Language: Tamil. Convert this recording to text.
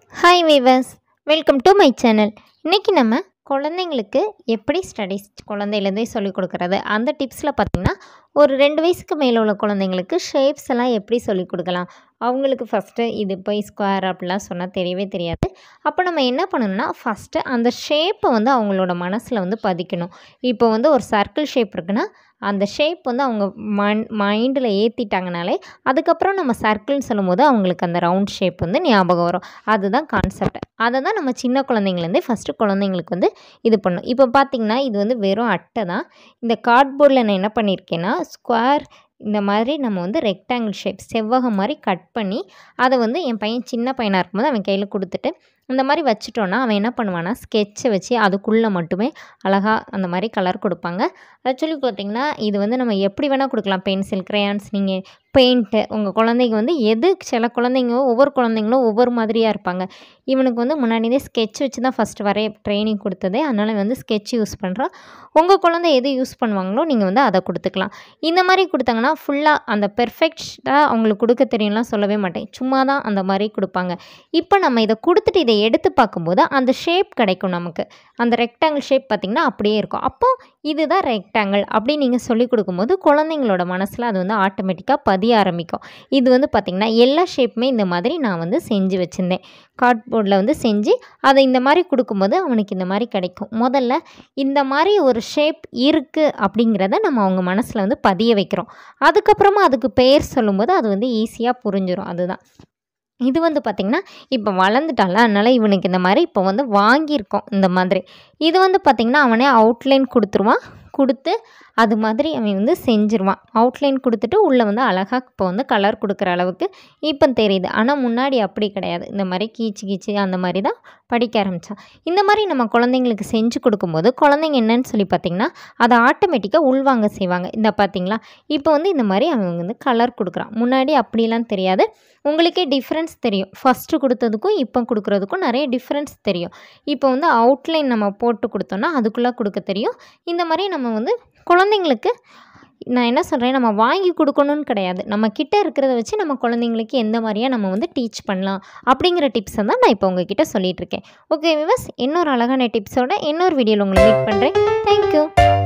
Hi viewers, welcome to my channel. இன்றைக்கி நம்ம குழந்தைங்களுக்கு எப்படி ஸ்டடீஸ் குழந்தையிலேருந்தே சொல்லிக் கொடுக்குறது அந்த டிப்ஸில் பார்த்திங்கன்னா ஒரு 2 வயசுக்கு மேலே உள்ள குழந்தைங்களுக்கு ஷேப்ஸ் எல்லாம் எப்படி சொல்லிக் கொடுக்கலாம். அவங்களுக்கு ஃபஸ்ட்டு இது போய் ஸ்கொயர் அப்படிலாம் சொன்னால் தெரியவே தெரியாது. அப்போ நம்ம என்ன பண்ணணும்னா ஃபஸ்ட்டு அந்த ஷேப்பை அவங்களோட மனசில் பதிக்கணும். இப்போ ஒரு சர்க்கிள் ஷேப் இருக்குன்னா அந்த ஷேப் அவங்க மைண்டில் ஏற்றிட்டாங்கனாலே அதுக்கப்புறம் நம்ம சர்க்கிள்னு சொல்லும்போது அவங்களுக்கு அந்த ரவுண்ட் ஷேப் ஞாபகம் வரும். அதுதான் கான்செப்ட். அதை தான் நம்ம சின்ன குழந்தைங்கலேருந்தே ஃபஸ்ட்டு குழந்தைங்களுக்கு இது பண்ணணும். இப்போ பார்த்திங்கன்னா இது வெறும் அட்டை தான். இந்த கார்ட்போர்டில் நான் என்ன பண்ணியிருக்கேன்னா ஸ்கொயர் இந்த மாதிரி நம்ம ரெக்டாங்கிள் ஷேப் செவ்வகம் மாதிரி கட் பண்ணி அதை என் பையன் சின்ன பையனாக இருக்கும்போது அவன் கையில் கொடுத்துட்டு இந்த மாதிரி வச்சுட்டோன்னா அவன் என்ன பண்ணுவான்னா ஸ்கெட்சை வச்சு அதுக்குள்ளே மட்டுமே அழகாக அந்த மாதிரி கலர் கொடுப்பாங்க. ஆக்சுவலி பார்த்திங்கன்னா இது நம்ம எப்படி வேணால் கொடுக்கலாம். பென்சில், க்ரையான்ஸ், நீங்கள் பெயிண்ட்டு உங்கள் குழந்தைங்க எது சில குழந்தைங்க ஒவ்வொரு குழந்தைங்களும் ஒவ்வொரு மாதிரியாக இருப்பாங்க. இவனுக்கு முன்னாடியே ஸ்கெட்ச் வச்சு தான் ஃபஸ்ட்டு வரைய ட்ரைனிங் கொடுத்ததே. அதனால் ஸ்கெட்ச் யூஸ் பண்ணுறான். உங்கள் குழந்தை எது யூஸ் பண்ணுவாங்களோ நீங்கள் அதை கொடுத்துக்கலாம். இந்த மாதிரி கொடுத்தாங்கன்னா ஃபுல்லாக அந்த பெர்ஃபெக்டாக அவங்களுக்கு கொடுக்க தெரியும்லாம் சொல்லவே மாட்டேன். சும்மா தான் அந்த மாதிரி கொடுப்பாங்க. இப்போ நம்ம இதை கொடுத்துட்டு இதை எடுத்து பார்க்கும்போது அந்த ஷேப் கிடைக்கும் நமக்கு. அந்த ரெக்டாங்கிள் ஷேப் பார்த்திங்கன்னா அப்படியே இருக்கும். அப்போது இதுதான் ரெக்டாங்கிள் அப்படி நீங்கள் சொல்லிக் கொடுக்கும்போது குழந்தைங்களோட மனசில் அது ஆட்டோமேட்டிக்காக பதிய ஆரம்பிக்கும். இது பார்த்திங்கன்னா எல்லா ஷேப்புமே இந்த மாதிரி நான் செஞ்சு வச்சுருந்தேன். கார்ட்போர்டில் செஞ்சு அதை இந்த மாதிரி கொடுக்கும்போது அவனுக்கு இந்த மாதிரி கிடைக்கும். முதல்ல இந்த மாதிரி ஒரு ஷேப் இருக்குது அப்படிங்கிறத நம்ம அவங்க மனசில் பதிய வைக்கிறோம். அதுக்கப்புறமா அதுக்கு பெயர் சொல்லும்போது அது ஈஸியாக புரிஞ்சிடும். அதுதான் இது பார்த்திங்கன்னா இப்போ வளர்ந்துட்டால அதனால் இவனுக்கு இந்த மாதிரி இப்போ வாங்கியிருக்கோம். இந்த மாதிரி இது பார்த்திங்கன்னா அவனே அவுட்லைன் கொடுத்துருவான். கொடுத்து அது மாதிரி அவன் செஞ்சிருவான். அவுட்லைன் கொடுத்துட்டு உள்ளே அழகாக இப்போ கலர் கொடுக்குற அளவுக்கு இப்போ தெரியுது. ஆனால் முன்னாடி அப்படி கிடையாது. இந்த மாதிரி கீச்சு அந்த மாதிரி தான் படிக்க ஆரம்பித்தான். இந்த மாதிரி நம்ம குழந்தைங்களுக்கு செஞ்சு கொடுக்கும்போது குழந்தைங்க என்னன்னு சொல்லி பார்த்திங்கன்னா அதை ஆட்டோமேட்டிக்காக உள்வாங்க செய்வாங்க. இந்த பார்த்திங்களா இப்போ இந்த மாதிரி அவன் கலர் கொடுக்குறான். முன்னாடி அப்படிலாம் தெரியாது. உங்களுக்கே டிஃப்ரென்ஸ் தெரியும். ஃபஸ்ட்டு கொடுத்ததுக்கும் இப்போ கொடுக்குறதுக்கும் நிறைய டிஃப்ரென்ஸ் தெரியும். இப்போ அவுட்லைன் நம்ம போட்டு கொடுத்தோன்னா அதுக்குள்ளே கொடுக்க தெரியும். இந்த மாதிரி நம்ம குழந்தைங்களுக்கு நான் என்ன சொல்கிறேன், நம்ம வாங்கி கொடுக்கணும்னு கிடையாது. நம்ம கிட்டே இருக்கிறத வச்சு நம்ம குழந்தைங்களுக்கு எந்த மாதிரியாக நம்ம டீச் பண்ணலாம் அப்படிங்கிற டிப்ஸை தான் நான் இப்போ உங்ககிட்ட சொல்லிகிட்ருக்கேன். ஓகே விவர்ஸ், இன்னொரு அழகான டிப்ஸோட இன்னொரு வீடியோவில் உங்களை மீட் பண்ணுறேன். தேங்க்யூ.